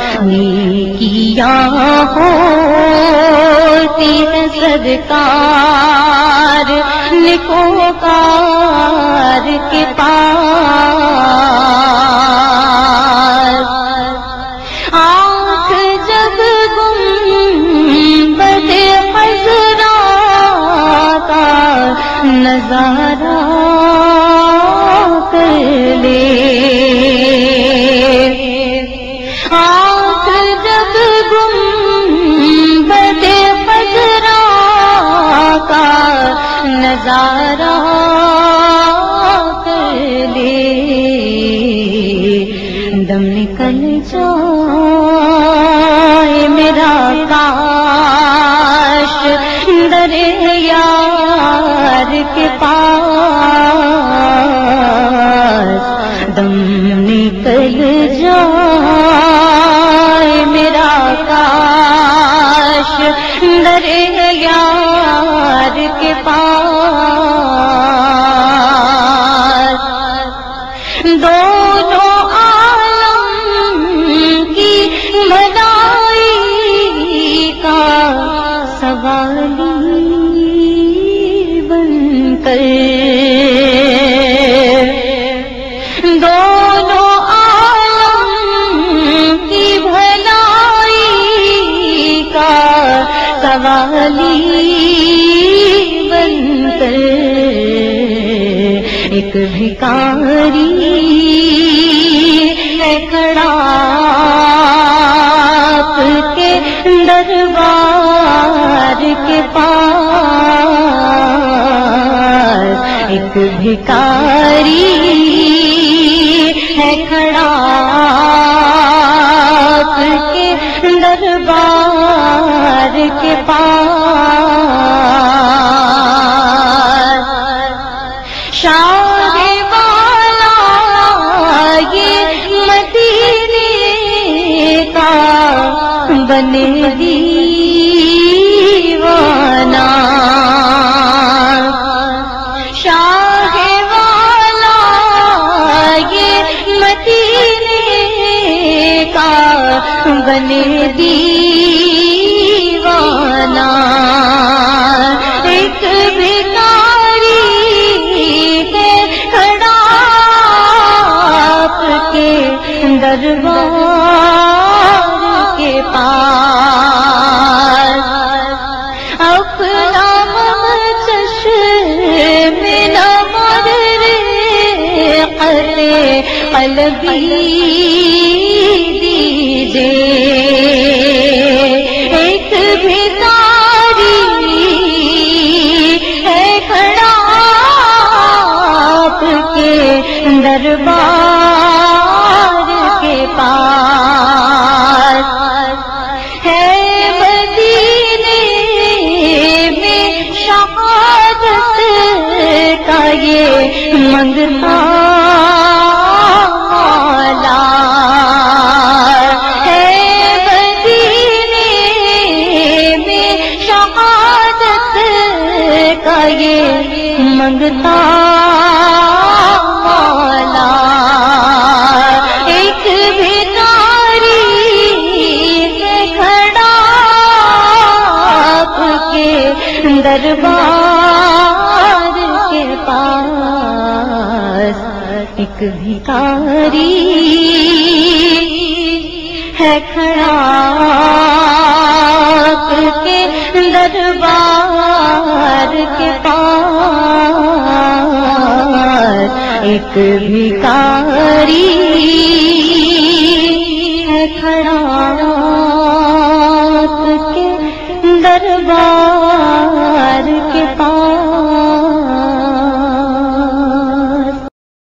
نیکیاں ہوتی ہے صدقار نیکوکار کے پاس۔ آنکھ جب گنبد خضرا کا نظارہ کر لے، آنکھ جب گنبد خضرا کا نظارہ کر لے، دم نکل جائے میرا کاش در یار کے پاس، دم نکل جائے میرا کاش در یار کے پاس۔ دونوں عالم کی بھلائی کا سوالی بن کر، دونوں عالم کی بھلائی کا سوالی بن کر، ایک بھکاری ہے کھڑا آپ کے دربار کے پاس، ایک بھکاری ہے کھڑا آپ کے دربار کے پاس۔ شاہ والا یہ مدینے کا بنے دیوانہ، شاہ والا یہ مدینے کا بنے دیوانہ، ایک بھکاری ہے کھڑا آپ کے دربار کے پاس، اپنا چشم نظر قلبی دیجے، ایک بھکاری ہے کھڑا آپ کے دربار کے پاس، ہے مدینے میں شہادت کا یہ منگتا مولا، ہے مدینے میں شہادت کا یہ منگتا مولا، ایک بھکاری ہے کھڑا آپ کے دربار کے پاس، ایک بھکاری ہے کھڑا آپ کے دربار کے پاس، ایک بھکاری ہے کھڑا آپ کے دربار